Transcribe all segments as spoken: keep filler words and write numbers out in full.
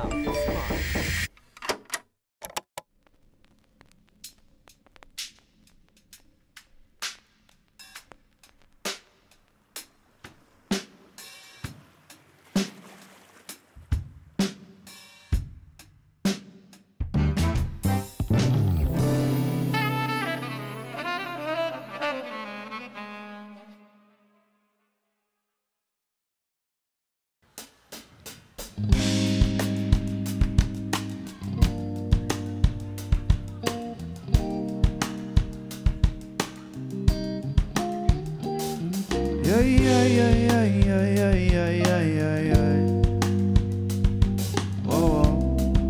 Yeah, yeah, yeah, yeah, yeah, yeah, yeah, yeah, yeah, yeah. Oh, oh.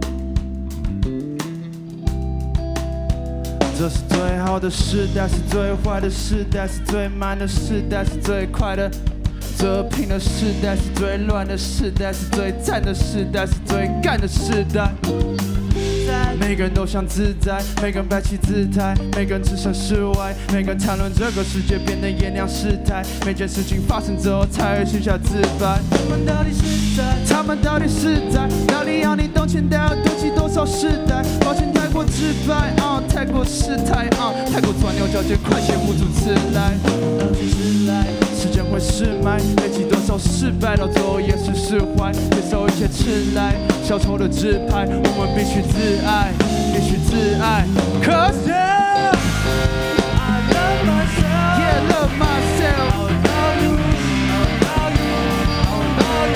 这是最好的时代，是最坏的时代，是最慢的时代，是最快的。最和平的时代，是最乱的时代，是最赞的时代，是最干的时代。每个人都想自在，每个人摆起姿态，每个人置身事外，每个人谈论这个世界变得炎凉世态。每件事情发生之后才会写下自白。他们到底是在？他们到底是在？哪里要你懂钱，但要懂起多少时代？抱歉太过直白，啊、uh, 太过失态，啊、uh, 太过钻牛角尖，快些捂住词来。时间会失败，累积多少失败，到最后也是释怀，接受一切迟来，小丑的自拍，我们必须自爱。必须自爱 ，Cause yeah, I love myself, yeah, love myself. How about you? How about you? How about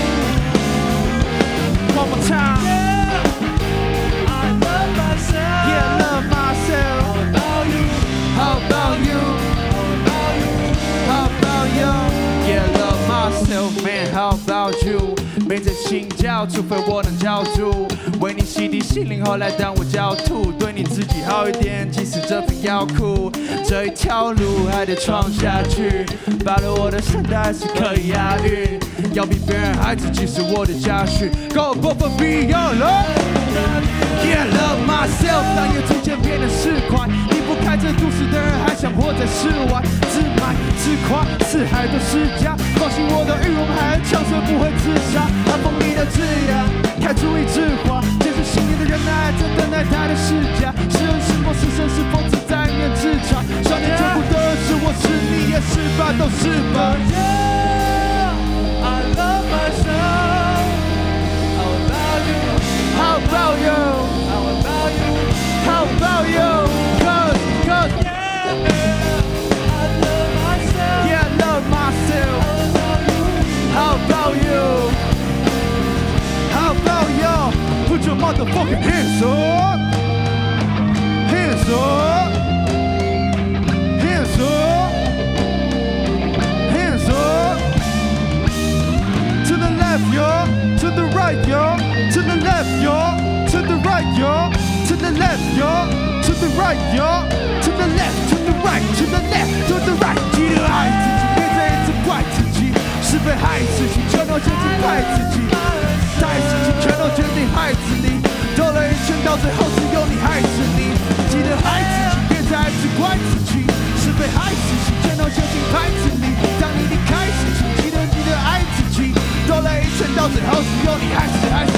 you? One more time. Yeah, I love myself, yeah, love myself. How about you? How about you? How about you? How about you? Yeah, love myself, man. How about you? 没在信教，除非我能教主，为你洗涤心灵，后来当我教徒，对你自己好一点，即使这份要苦，这一条路还得闯下去。罢了，我的声带还是可以押韵，要比别人还自己是我的家训。Go above and beyond, yeah, love myself。当夜逐渐变得市侩，离不开这都市的人，还想活在室外，自卖自夸，四海都是家。放心，我的欲望还很强，所以不会自杀。寒风里的字样，太注意智化，坚持信念的人还在等待他的施加。是人是佛，是神是佛，自在面自嘲。少年救不得是我是你也是吧，都是吧。Yeah, I love myself. How about you? How about you? How about you? Cause, cause, yeah, I love myself. Yeah, I love myself. How about you? How about you? Put your motherfucking hands up. Hands up. Hands up. Hands up. To the left, yo. To the right, yo. To the left, yo. To the right, yo. To the left, yo. To the right, yo. To the left, to the right, to the left, to the right. 记得爱自己，别再一直怪自己，是非害自己，全都决定害自己。太事情全都决定害死你，兜了一圈，到最后只有你害死你。记得爱自己，别再一直怪自己，是非害自己，全都决定害死你。当你离开自己，记得记得爱自己，兜了一圈，到最后只有你害死害死。